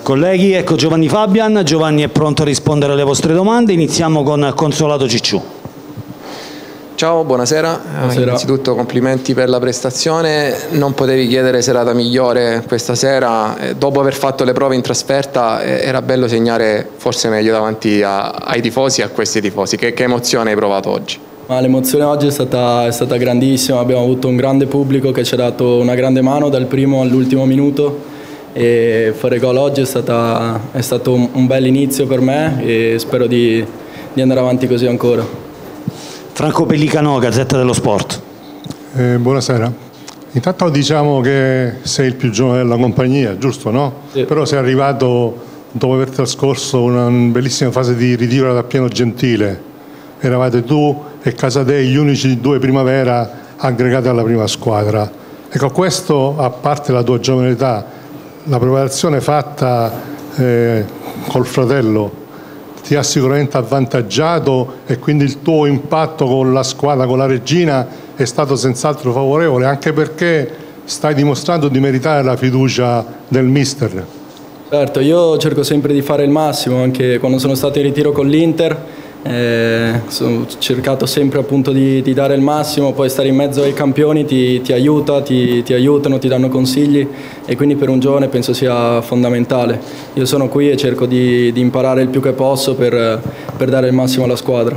Colleghi, ecco Giovanni Fabian. Giovanni è pronto a rispondere alle vostre domande. Iniziamo con Consolato Cicciù. Ciao, buonasera. Innanzitutto complimenti per la prestazione. Non potevi chiedere serata migliore questa sera. Dopo aver fatto le prove in trasferta era bello segnare forse meglio davanti ai tifosi e a questi tifosi. Che emozione hai provato oggi? L'emozione oggi è stata grandissima. Abbiamo avuto un grande pubblico che ci ha dato una grande mano dal primo all'ultimo minuto. E fare gol oggi è stato un bel inizio per me e spero di andare avanti così ancora. Franco Pellicano, Gazzetta dello Sport. Buonasera. Intanto diciamo che sei il più giovane della compagnia, giusto, no? Sì. Però sei arrivato dopo aver trascorso una bellissima fase di ritiro da Piano Gentile. Eravate tu e Casadei gli unici due primavera aggregati alla prima squadra. Ecco, questo, a parte la tua giovane età, la preparazione fatta col fratello ti ha sicuramente avvantaggiato e quindi il tuo impatto con la squadra, con la Regina, è stato senz'altro favorevole, anche perché stai dimostrando di meritare la fiducia del mister. Certo, io cerco sempre di fare il massimo, anche quando sono stato in ritiro con l'Inter. Ho cercato sempre appunto di dare il massimo, poi stare in mezzo ai campioni ti aiuta, ti aiutano, ti danno consigli e quindi per un giovane penso sia fondamentale. Io sono qui e cerco di imparare il più che posso per dare il massimo alla squadra.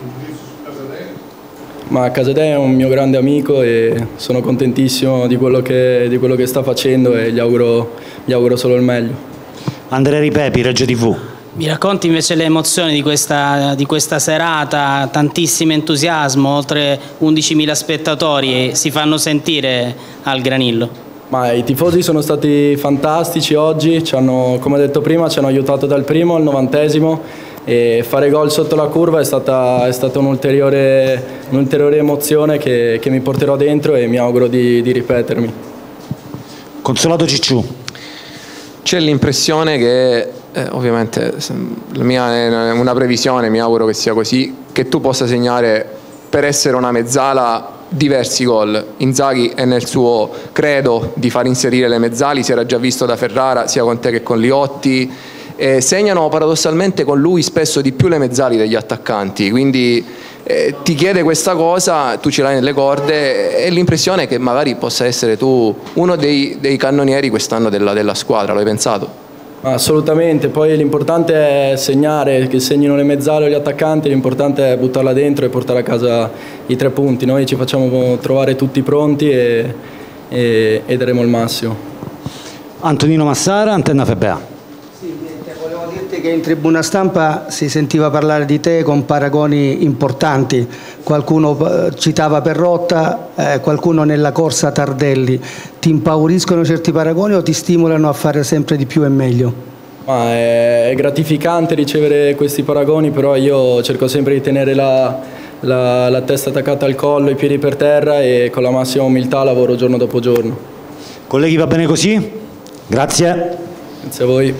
Ma Casadei è un mio grande amico e sono contentissimo di quello che sta facendo e gli auguro solo il meglio. Andrea Ripepi, Reggio TV. Mi racconti invece le emozioni di questa serata, tantissimo entusiasmo, oltre 11.000 spettatori si fanno sentire al Granillo? Ma i tifosi sono stati fantastici oggi, come ho detto prima, ci hanno aiutato dal primo al 90° e fare gol sotto la curva è stata un'ulteriore emozione che mi porterò dentro e mi auguro di ripetermi. Consolato Cicciù. C'è l'impressione che ovviamente la mia è una previsione, mi auguro che sia così, che tu possa segnare per essere una mezzala diversi gol. Inzaghi è nel suo credo di far inserire le mezzali, si era già visto da Ferrara sia con te che con Liotti, segnano paradossalmente con lui spesso di più le mezzali degli attaccanti, quindi ti chiede questa cosa, tu ce l'hai nelle corde e l'impressione è che magari possa essere tu uno dei cannonieri quest'anno della squadra, lo hai pensato? Assolutamente, poi l'importante è segnare, che segnino le mezzale o gli attaccanti, l'importante è buttarla dentro e portare a casa i 3 punti. Noi ci facciamo trovare tutti pronti e daremo il massimo. Antonino Massara, Antenna FBA. Sì, volevo dirti che in tribuna stampa si sentiva parlare di te con paragoni importanti. Qualcuno citava Perrotta, qualcuno nella corsa Tardelli. Ti impauriscono certi paragoni o ti stimolano a fare sempre di più e meglio? È gratificante ricevere questi paragoni, però io cerco sempre di tenere la testa attaccata al collo, i piedi per terra e con la massima umiltà lavoro giorno dopo giorno. Colleghi, va bene così? Grazie. Grazie a voi.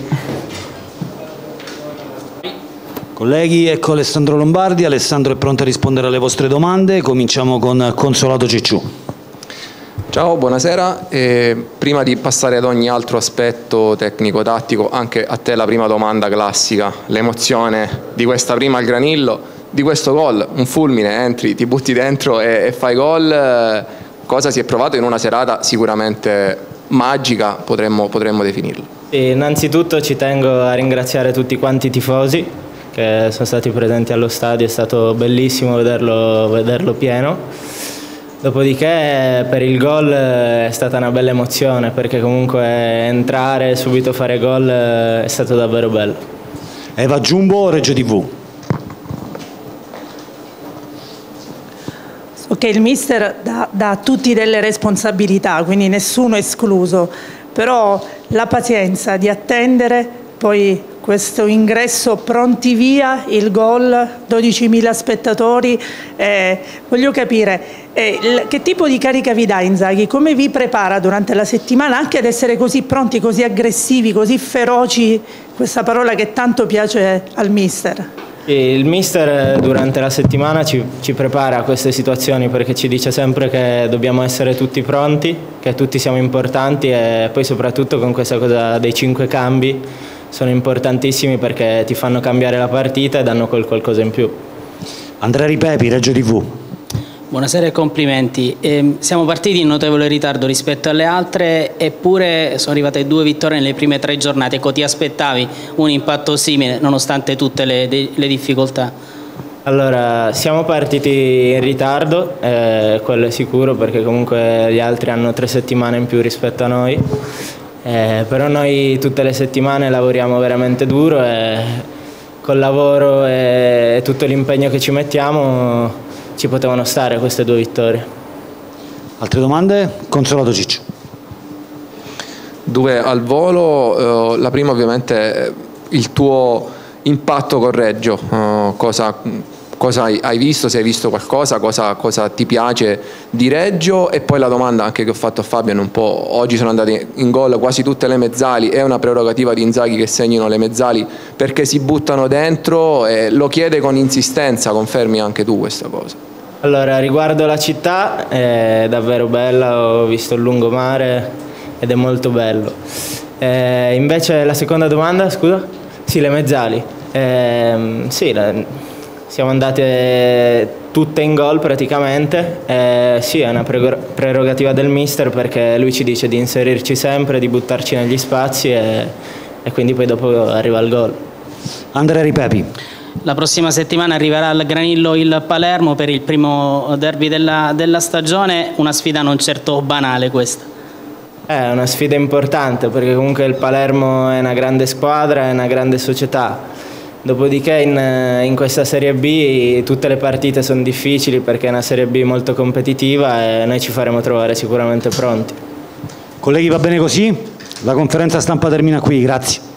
Colleghi, ecco Alessandro Lombardi. Alessandro è pronto a rispondere alle vostre domande. Cominciamo con Consolato Cicciù. Ciao, buonasera. Prima di passare ad ogni altro aspetto tecnico-tattico, anche a te la prima domanda classica, l'emozione di questa prima al Granillo, di questo gol, un fulmine, entri, ti butti dentro e fai gol, cosa si è provato in una serata sicuramente magica, potremmo definirlo? Innanzitutto ci tengo a ringraziare tutti quanti i tifosi che sono stati presenti allo stadio, è stato bellissimo vederlo pieno. Dopodiché per il gol è stata una bella emozione, perché comunque entrare e subito fare gol è stato davvero bello. Eva Giumbo, Reggio TV. Ok, il mister dà a tutti delle responsabilità, quindi nessuno escluso, però la pazienza di attendere poi questo ingresso pronti via, il gol, 12.000 spettatori, voglio capire che tipo di carica vi dà Inzaghi, come vi prepara durante la settimana anche ad essere così pronti, così aggressivi, così feroci, questa parola che tanto piace al mister? Il mister durante la settimana ci prepara a queste situazioni, perché ci dice sempre che dobbiamo essere tutti pronti, che tutti siamo importanti, e poi soprattutto con questa cosa dei 5 cambi sono importantissimi perché ti fanno cambiare la partita e danno quel qualcosa in più. Andrea Ripepi, Reggio TV. Buonasera e complimenti. Siamo partiti in notevole ritardo rispetto alle altre, eppure sono arrivate 2 vittorie nelle prime 3 giornate. Ecco, ti aspettavi un impatto simile nonostante tutte le difficoltà? Allora, siamo partiti in ritardo, quello è sicuro, perché comunque gli altri hanno 3 settimane in più rispetto a noi, però noi tutte le settimane lavoriamo veramente duro e col lavoro e tutto l'impegno che ci mettiamo ci potevano stare queste 2 vittorie. Altre domande? Consolato Ciccio. 2 al volo, la prima ovviamente è il tuo impatto con Reggio, cosa hai visto, se hai visto qualcosa, cosa ti piace di Reggio, e poi la domanda anche che ho fatto a Fabian un po', oggi sono andate in gol quasi tutte le mezzali, è una prerogativa di Inzaghi che segnino le mezzali perché si buttano dentro, e lo chiede con insistenza, confermi anche tu questa cosa? Allora, riguardo la città è davvero bella, ho visto il lungomare ed è molto bello. Invece la seconda domanda, scusa? Sì, le mezzali. Sì, siamo andate tutte in gol praticamente. Sì, è una prerogativa del mister perché lui ci dice di inserirci sempre, di buttarci negli spazi e quindi poi dopo arriva il gol. Andrea Ripepi. La prossima settimana arriverà al Granillo il Palermo per il primo derby della stagione, una sfida non certo banale questa. È una sfida importante perché comunque il Palermo è una grande squadra, è una grande società. Dopodiché in questa Serie B tutte le partite sono difficili perché è una Serie B molto competitiva e noi ci faremo trovare sicuramente pronti. Colleghi, va bene così? La conferenza stampa termina qui, grazie.